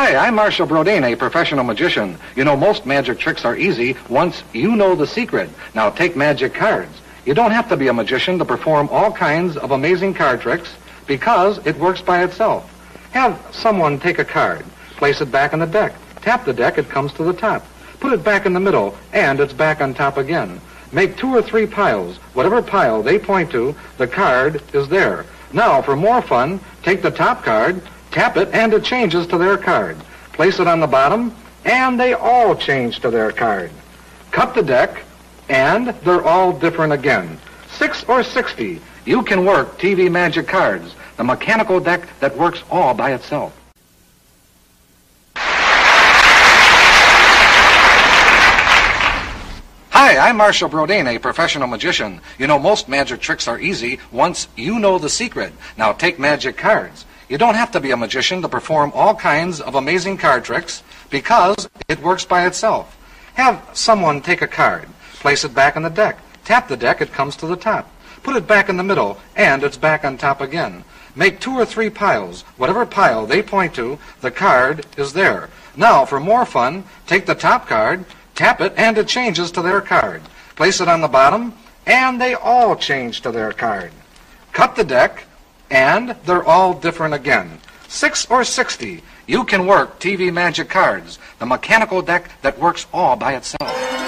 Hi, I'm Marshall Brodeen, a professional magician. You know, most magic tricks are easy once you know the secret. Now, take magic cards. You don't have to be a magician to perform all kinds of amazing card tricks because it works by itself. Have someone take a card, place it back in the deck. Tap the deck, it comes to the top. Put it back in the middle, and it's back on top again. Make 2 or 3 piles. Whatever pile they point to, the card is there. Now, for more fun, take the top card, tap it, and it changes to their card. Place it on the bottom, and they all change to their card. Cut the deck, and they're all different again. 6 or 60, you can work TV Magic Cards, the mechanical deck that works all by itself. Hi, I'm Marshall Brodeen, a professional magician. You know, most magic tricks are easy once you know the secret. Now, take magic cards. You don't have to be a magician to perform all kinds of amazing card tricks because it works by itself. Have someone take a card, place it back in the deck. Tap the deck, it comes to the top. Put it back in the middle, and it's back on top again. Make 2 or 3 piles. Whatever pile they point to, the card is there. Now, for more fun, take the top card, tap it, and it changes to their card. Place it on the bottom, and they all change to their card. Cut the deck, and they're all different again. 6 or 60, you can work TV Magic Cards, the mechanical deck that works all by itself.